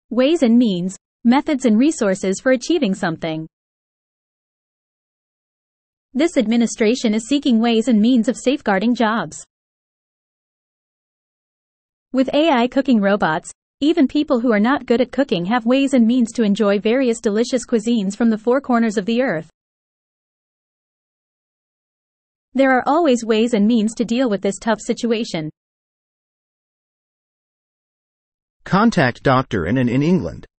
Ways and means, methods and resources for achieving something. This administration is seeking ways and means of safeguarding jobs. With AI cooking robots, even people who are not good at cooking have ways and means to enjoy various delicious cuisines from the four corners of the earth. There are always ways and means to deal with this tough situation. Contact Dr. in England.